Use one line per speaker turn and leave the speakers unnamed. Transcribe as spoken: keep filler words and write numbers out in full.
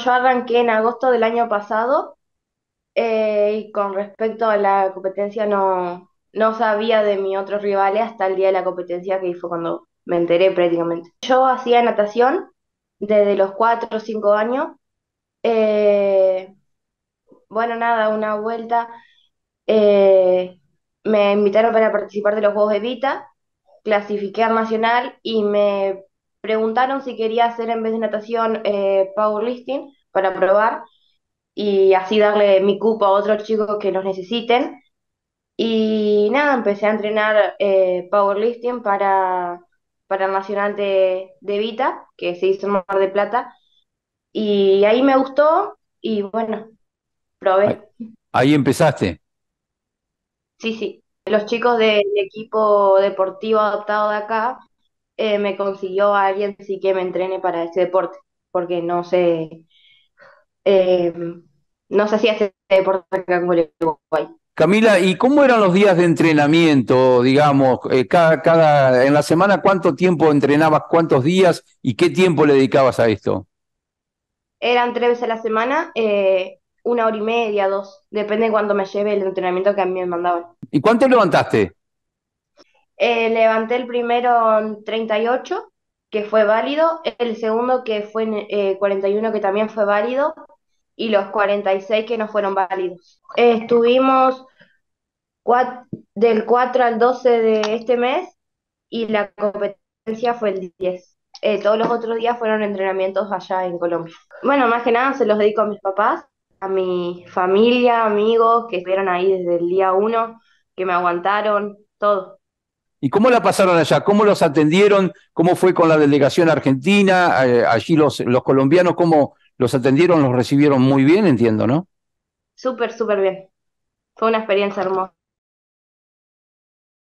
yo arranqué en agosto del año pasado eh, y con respecto a la competencia no, no sabía de mis otros rivales hasta el día de la competencia, que fue cuando me enteré prácticamente. Yo hacía natación desde los cuatro o cinco años. eh, bueno, nada, una vuelta eh, me invitaron para participar de los Juegos Evita, clasifiqué al nacional y me preguntaron si quería hacer en vez de natación eh, powerlifting para probar y así darle mi cupo a otros chicos que los necesiten. Y nada, empecé a entrenar eh, powerlifting para, para el Nacional de, de Vita, que se hizo en Mar de Plata. Y ahí me gustó y bueno,
Ahí,
probé.
ahí empezaste.
Sí, sí. Los chicos del equipo deportivo adoptado de acá eh, me consiguió a alguien sí que me entrene para ese deporte, porque no sé, eh, no se hacía este deporte acá en Uruguay.
Camila, ¿y cómo eran los días de entrenamiento, digamos, eh, cada, cada, en la semana cuánto tiempo entrenabas, cuántos días y qué tiempo le dedicabas a esto?
Eran tres veces a la semana, eh, una hora y media, dos, depende de cuándo me lleve el entrenamiento que a mí me mandaban.
¿Y cuánto levantaste?
Eh, levanté el primero en treinta y ocho, que fue válido, el segundo que fue en eh, cuarenta y uno, que también fue válido, y los cuarenta y seis que no fueron válidos. Eh, estuvimos cua- del cuatro al doce de este mes y la competencia fue el diez. Eh, todos los otros días fueron entrenamientos allá en Colombia. Bueno, más que nada se los dedico a mis papás, a mi familia, amigos que estuvieron ahí desde el día uno, que me aguantaron, todo.
¿Y cómo la pasaron allá? ¿Cómo los atendieron? ¿Cómo fue con la delegación argentina? Eh, allí los, los colombianos, ¿cómo los atendieron? Los recibieron muy bien, entiendo, ¿no?
Súper, súper bien. Fue una experiencia hermosa.